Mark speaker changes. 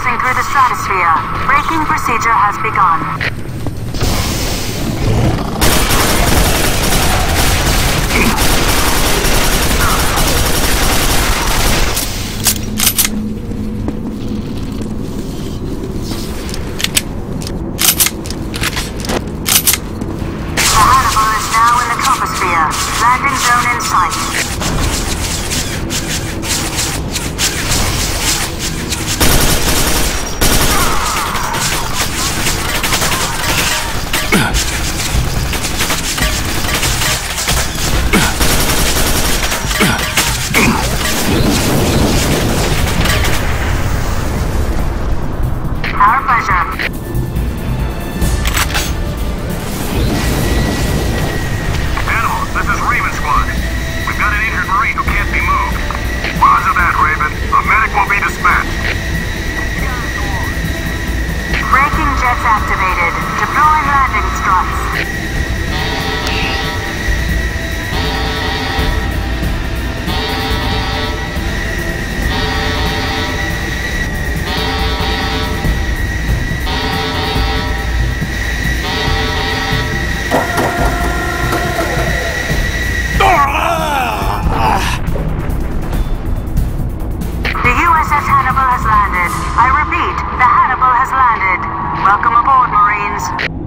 Speaker 1: passing through the stratosphere. Braking procedure has begun. Landing zone in sight. Our pleasure. Braking jets activated. Deploying landing struts. The USS Hannibal has landed. I repeat, the Hannibal has landed. Welcome aboard, Marines.